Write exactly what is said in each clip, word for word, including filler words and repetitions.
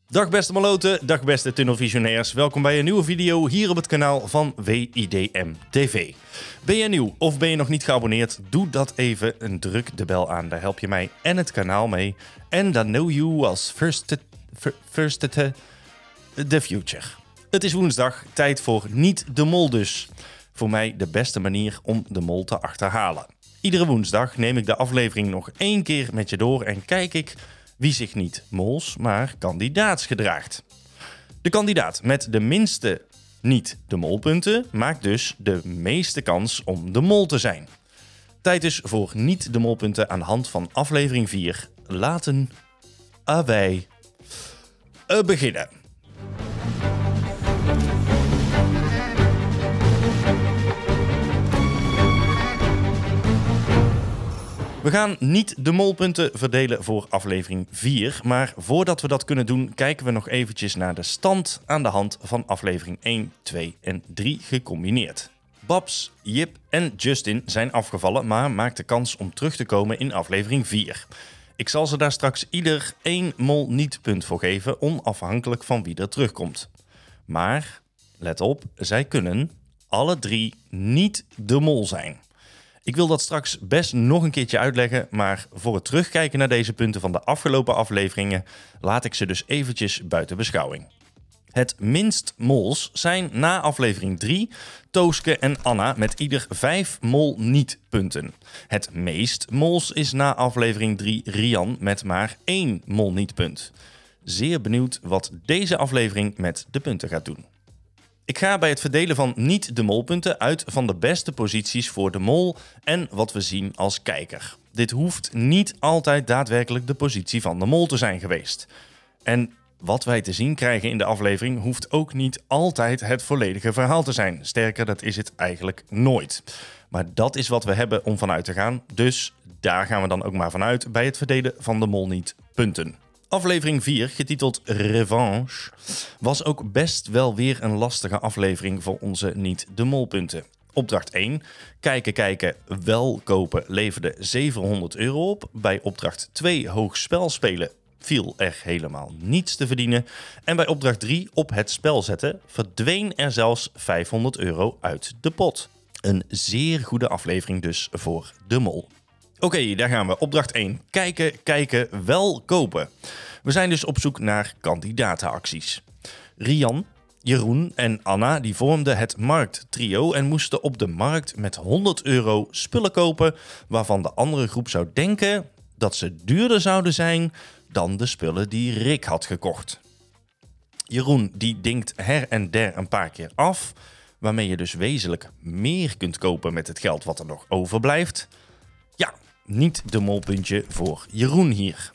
Dag beste maloten, dag beste tunnelvisionairs. Welkom bij een nieuwe video hier op het kanaal van W I D M T V. Ben je nieuw of ben je nog niet geabonneerd? Doe dat even en druk de bel aan. Daar help je mij en het kanaal mee. En dan know you als first, first the future. Het is woensdag, tijd voor Niet de Mol dus. Voor mij de beste manier om de mol te achterhalen. Iedere woensdag neem ik de aflevering nog één keer met je door en kijk ik wie zich niet mols, maar kandidaats gedraagt. De kandidaat met de minste niet de molpunten maakt dus de meeste kans om de mol te zijn. Tijd dus voor niet de molpunten aan de hand van aflevering vier. Laten wij uh, beginnen. We gaan niet de molpunten verdelen voor aflevering vier, maar voordat we dat kunnen doen, kijken we nog eventjes naar de stand aan de hand van aflevering één, twee en drie gecombineerd. Babs, Jip en Justin zijn afgevallen, maar maakten kans om terug te komen in aflevering vier. Ik zal ze daar straks ieder één mol niet-punt voor geven, onafhankelijk van wie er terugkomt. Maar, let op, zij kunnen alle drie niet de mol zijn. Ik wil dat straks best nog een keertje uitleggen, maar voor het terugkijken naar deze punten van de afgelopen afleveringen laat ik ze dus eventjes buiten beschouwing. Het minst mols zijn na aflevering drie Tooske en Anna met ieder vijf mol niet punten. Het meest mols is na aflevering drie Rian met maar één mol niet punt. Zeer benieuwd wat deze aflevering met de punten gaat doen. Ik ga bij het verdelen van niet de molpunten uit van de beste posities voor de mol en wat we zien als kijker. Dit hoeft niet altijd daadwerkelijk de positie van de mol te zijn geweest. En wat wij te zien krijgen in de aflevering hoeft ook niet altijd het volledige verhaal te zijn. Sterker, dat is het eigenlijk nooit. Maar dat is wat we hebben om vanuit te gaan, dus daar gaan we dan ook maar vanuit bij het verdelen van de mol niet punten. Aflevering vier, getiteld Revanche, was ook best wel weer een lastige aflevering voor onze niet de molpunten. Opdracht één, kijken, kijken, wel kopen, leverde zevenhonderd euro op. Bij opdracht twee, hoog spel spelen, viel er helemaal niets te verdienen. En bij opdracht drie, op het spel zetten, verdween er zelfs vijfhonderd euro uit de pot. Een zeer goede aflevering dus voor de mol. Oké, okay, daar gaan we. Opdracht één. Kijken, kijken, wel kopen. We zijn dus op zoek naar kandidatenacties. Rian, Jeroen en Anna die vormden het markttrio en moesten op de markt met honderd euro spullen kopen, waarvan de andere groep zou denken dat ze duurder zouden zijn dan de spullen die Rick had gekocht. Jeroen die dinkt her en der een paar keer af, waarmee je dus wezenlijk meer kunt kopen met het geld wat er nog overblijft. Ja, niet de molpuntje voor Jeroen hier.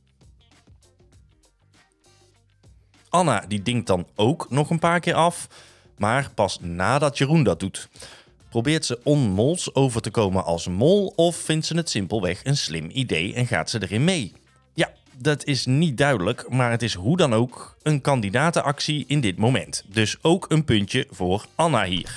Anna die dinkt dan ook nog een paar keer af, maar pas nadat Jeroen dat doet. Probeert ze onmols over te komen als mol of vindt ze het simpelweg een slim idee en gaat ze erin mee? Ja, dat is niet duidelijk, maar het is hoe dan ook een kandidatenactie in dit moment. Dus ook een puntje voor Anna hier.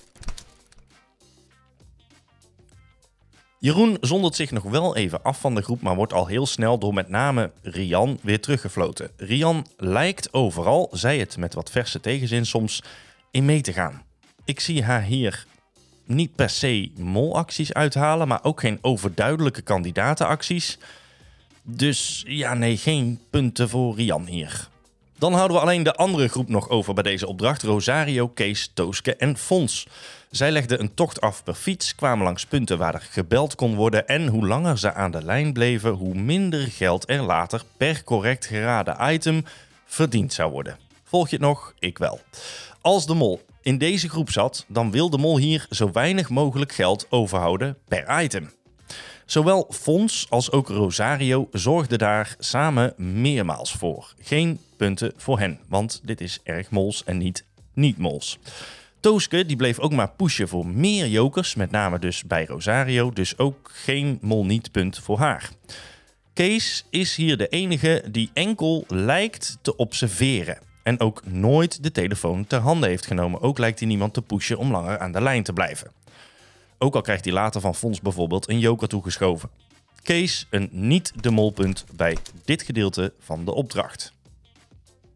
Jeroen zondert zich nog wel even af van de groep, maar wordt al heel snel door met name Rian weer teruggefloten. Rian lijkt overal, zij het met wat verse tegenzin soms, in mee te gaan. Ik zie haar hier niet per se molacties uithalen, maar ook geen overduidelijke kandidatenacties. Dus ja, nee, geen punten voor Rian hier. Dan houden we alleen de andere groep nog over bij deze opdracht. Rosario, Kees, Tooske en Fons. Zij legden een tocht af per fiets, kwamen langs punten waar er gebeld kon worden en hoe langer ze aan de lijn bleven, hoe minder geld er later per correct geraden item verdiend zou worden. Volg je het nog? Ik wel. Als de mol in deze groep zat, dan wil de mol hier zo weinig mogelijk geld overhouden per item. Zowel Fons als ook Rosario zorgden daar samen meermaals voor. Geen punten voor hen, want dit is erg mols en niet niet-mols. Tooske die bleef ook maar pushen voor meer jokers, met name dus bij Rosario, dus ook geen mol-niet-punt voor haar. Kees is hier de enige die enkel lijkt te observeren en ook nooit de telefoon ter hande heeft genomen. Ook lijkt hij niemand te pushen om langer aan de lijn te blijven. Ook al krijgt hij later van Fons bijvoorbeeld een joker toegeschoven. Kees een niet de molpunt bij dit gedeelte van de opdracht.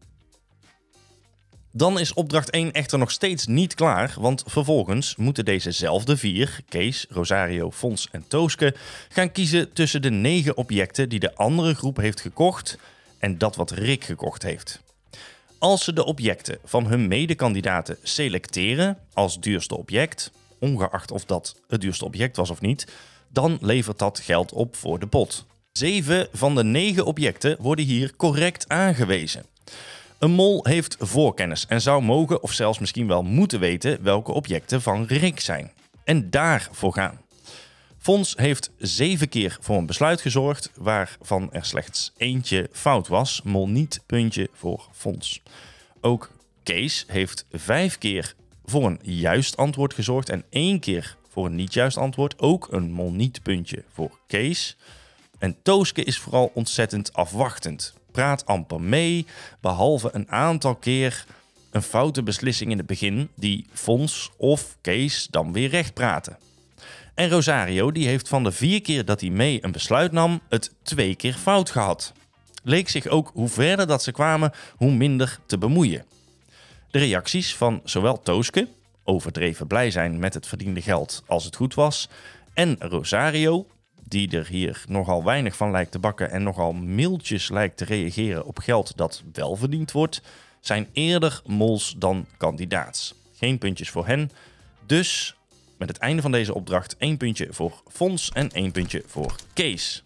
Dan is opdracht één echter nog steeds niet klaar, want vervolgens moeten dezezelfde vier, Kees, Rosario, Fons en Tooske, gaan kiezen tussen de negen objecten die de andere groep heeft gekocht en dat wat Rick gekocht heeft. Als ze de objecten van hun medekandidaten selecteren als duurste object, ongeacht of dat het duurste object was of niet, dan levert dat geld op voor de pot. Zeven van de negen objecten worden hier correct aangewezen. Een mol heeft voorkennis en zou mogen of zelfs misschien wel moeten weten welke objecten van Rick zijn. En daarvoor gaan. Fons heeft zeven keer voor een besluit gezorgd, waarvan er slechts eentje fout was. Mol niet, puntje voor Fons. Ook Kees heeft vijf keer voor een juist antwoord gezorgd en één keer voor een niet juist antwoord. Ook een mol niet, puntje voor Kees. En Tooske is vooral ontzettend afwachtend. Praat amper mee, behalve een aantal keer een foute beslissing in het begin die Fons of Kees dan weer recht praten. En Rosario die heeft van de vier keer dat hij mee een besluit nam, het twee keer fout gehad. Leek zich ook hoe verder dat ze kwamen, hoe minder te bemoeien. De reacties van zowel Tooske, overdreven blij zijn met het verdiende geld als het goed was, en Rosario, die er hier nogal weinig van lijkt te bakken en nogal mildjes lijkt te reageren op geld dat wel verdiend wordt, zijn eerder mols dan kandidaats. Geen puntjes voor hen, dus met het einde van deze opdracht één puntje voor Fons en één puntje voor Kees.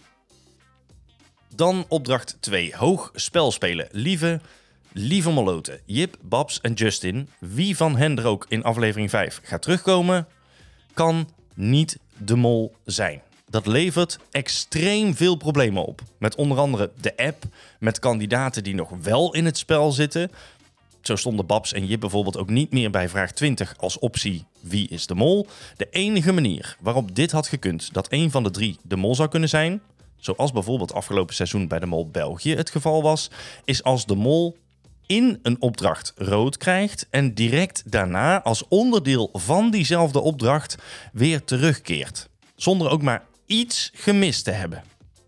Dan opdracht twee. Hoog spel spelen. Lieve, lieve moloten, Jip, Babs en Justin, wie van hen er ook in aflevering vijf gaat terugkomen, kan niet de mol zijn. Dat levert extreem veel problemen op. Met onder andere de app, met kandidaten die nog wel in het spel zitten. Zo stonden Babs en Jip bijvoorbeeld ook niet meer bij vraag twintig als optie wie is de mol. De enige manier waarop dit had gekund dat een van de drie de mol zou kunnen zijn, zoals bijvoorbeeld afgelopen seizoen bij de mol België het geval was, is als de mol in een opdracht rood krijgt en direct daarna als onderdeel van diezelfde opdracht weer terugkeert. Zonder ook maar iets gemist te hebben.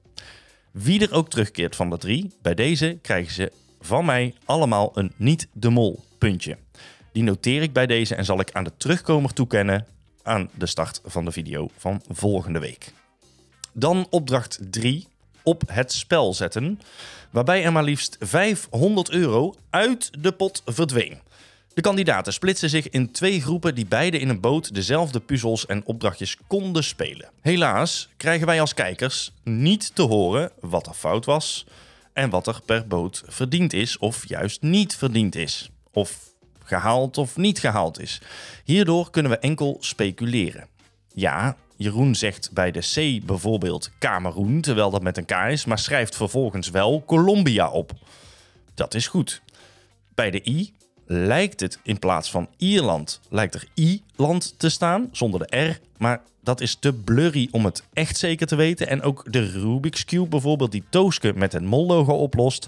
Wie er ook terugkeert van de drie, bij deze krijgen ze van mij allemaal een niet de mol puntje. Die noteer ik bij deze en zal ik aan de terugkomer toekennen aan de start van de video van volgende week. Dan opdracht drie, op het spel zetten, waarbij er maar liefst vijfhonderd euro uit de pot verdween. De kandidaten splitsen zich in twee groepen die beide in een boot dezelfde puzzels en opdrachtjes konden spelen. Helaas krijgen wij als kijkers niet te horen wat er fout was en wat er per boot verdiend is of juist niet verdiend is. Of gehaald of niet gehaald is. Hierdoor kunnen we enkel speculeren. Ja, Jeroen zegt bij de C bijvoorbeeld Kameroen, terwijl dat met een K is, maar schrijft vervolgens wel Colombia op. Dat is goed. Bij de I lijkt het in plaats van Ierland, lijkt er I-land te staan, zonder de R, maar dat is te blurry om het echt zeker te weten. En ook de Rubik's Cube bijvoorbeeld, die Tooske met het mol-logo oplost,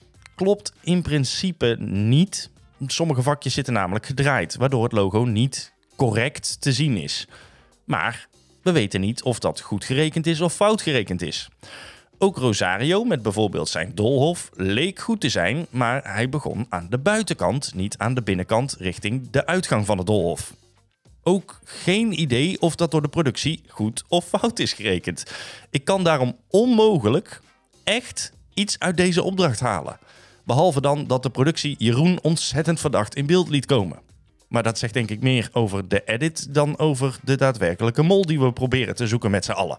klopt in principe niet. Sommige vakjes zitten namelijk gedraaid, waardoor het logo niet correct te zien is. Maar we weten niet of dat goed gerekend is of fout gerekend is. Ook Rosario met bijvoorbeeld zijn doolhof leek goed te zijn, maar hij begon aan de buitenkant, niet aan de binnenkant richting de uitgang van het doolhof. Ook geen idee of dat door de productie goed of fout is gerekend. Ik kan daarom onmogelijk echt iets uit deze opdracht halen. Behalve dan dat de productie Jeroen ontzettend verdacht in beeld liet komen. Maar dat zegt denk ik meer over de edit dan over de daadwerkelijke mol die we proberen te zoeken met z'n allen.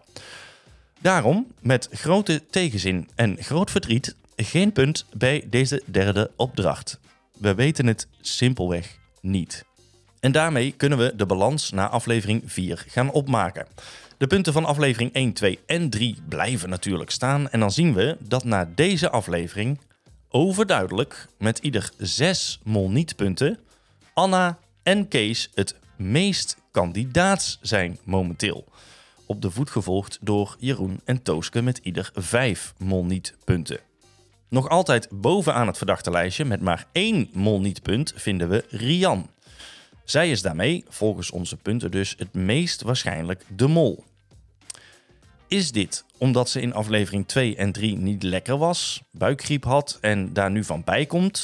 Daarom, met grote tegenzin en groot verdriet, geen punt bij deze derde opdracht. We weten het simpelweg niet. En daarmee kunnen we de balans na aflevering vier gaan opmaken. De punten van aflevering één, twee en drie blijven natuurlijk staan. En dan zien we dat na deze aflevering overduidelijk met ieder zes mol-niet-punten Anna en Kees het meest kandidaats zijn momenteel. Op de voet gevolgd door Jeroen en Tooske met ieder vijf mol-niet-punten. Nog altijd bovenaan het verdachte lijstje met maar één mol-niet-punt vinden we Rian. Zij is daarmee, volgens onze punten dus, het meest waarschijnlijk de mol. Is dit omdat ze in aflevering twee en drie niet lekker was, buikgriep had en daar nu van bij komt,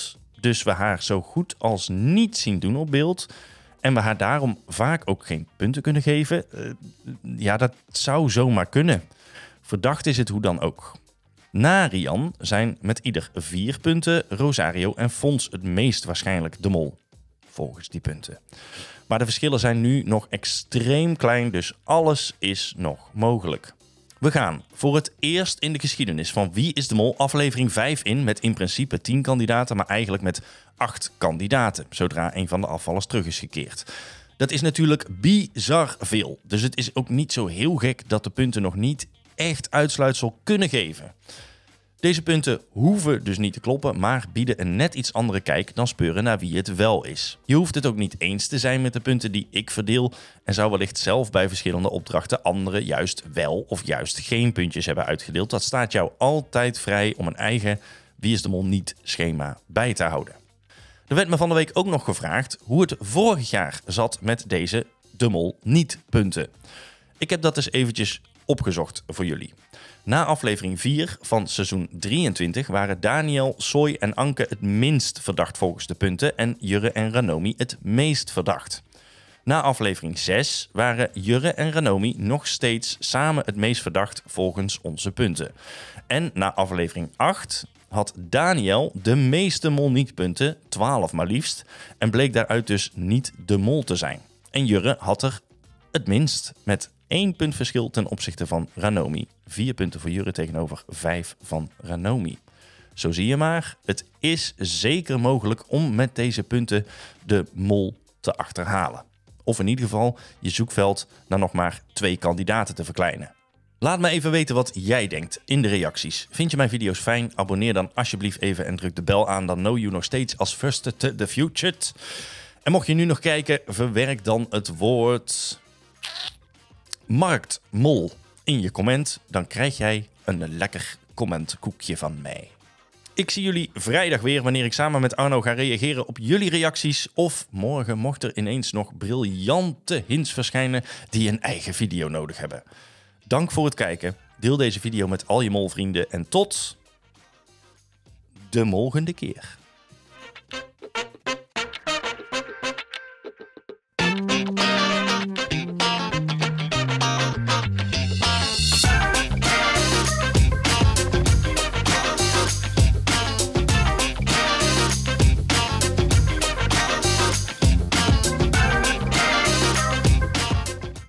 dus we haar zo goed als niet zien doen op beeld en we haar daarom vaak ook geen punten kunnen geven, uh, ja, dat zou zomaar kunnen. Verdacht is het hoe dan ook. Na Rian zijn met ieder vier punten Rosario en Fons het meest waarschijnlijk de mol, volgens die punten. Maar de verschillen zijn nu nog extreem klein, dus alles is nog mogelijk. We gaan voor het eerst in de geschiedenis van Wie is de Mol aflevering vijf in met in principe tien kandidaten, maar eigenlijk met acht kandidaten, zodra een van de afvallers terug is gekeerd. Dat is natuurlijk bizar veel, dus het is ook niet zo heel gek dat de punten nog niet echt uitsluitsel kunnen geven. Deze punten hoeven dus niet te kloppen, maar bieden een net iets andere kijk dan speuren naar wie het wel is. Je hoeft het ook niet eens te zijn met de punten die ik verdeel en zou wellicht zelf bij verschillende opdrachten anderen juist wel of juist geen puntjes hebben uitgedeeld. Dat staat jou altijd vrij om een eigen Wie is de Mol niet schema bij te houden. Er werd me van de week ook nog gevraagd hoe het vorig jaar zat met deze de Mol niet punten. Ik heb dat eens eventjes opgezocht voor jullie. Na aflevering vier van seizoen drieëntwintig waren Daniel, Soy en Anke het minst verdacht volgens de punten en Jurre en Ranomi het meest verdacht. Na aflevering zes waren Jurre en Ranomi nog steeds samen het meest verdacht volgens onze punten. En na aflevering acht had Daniel de meeste mol niet punten, twaalf maar liefst, en bleek daaruit dus niet de mol te zijn. En Jurre had er het minst, met één punt verschil ten opzichte van Ranomi. Vier punten voor Jurre tegenover vijf van Ranomi. Zo zie je maar, het is zeker mogelijk om met deze punten de mol te achterhalen. Of in ieder geval je zoekveld naar nog maar twee kandidaten te verkleinen. Laat me even weten wat jij denkt in de reacties. Vind je mijn video's fijn? Abonneer dan alsjeblieft even en druk de bel aan. Dan know you nog steeds als first to the future. En mocht je nu nog kijken, verwerk dan het woord marktmol in je comment. Dan krijg jij een lekker commentkoekje van mij. Ik zie jullie vrijdag weer wanneer ik samen met Arno ga reageren op jullie reacties. Of morgen mocht er ineens nog briljante hints verschijnen die een eigen video nodig hebben. Dank voor het kijken. Deel deze video met al je molvrienden en tot de volgende keer.